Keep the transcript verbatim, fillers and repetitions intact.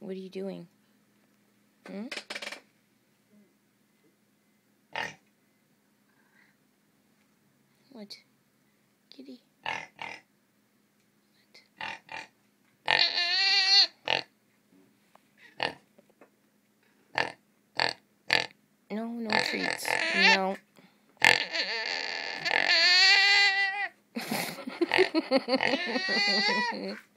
What are you doing? Hmm? What? Kitty? No, no treats. No.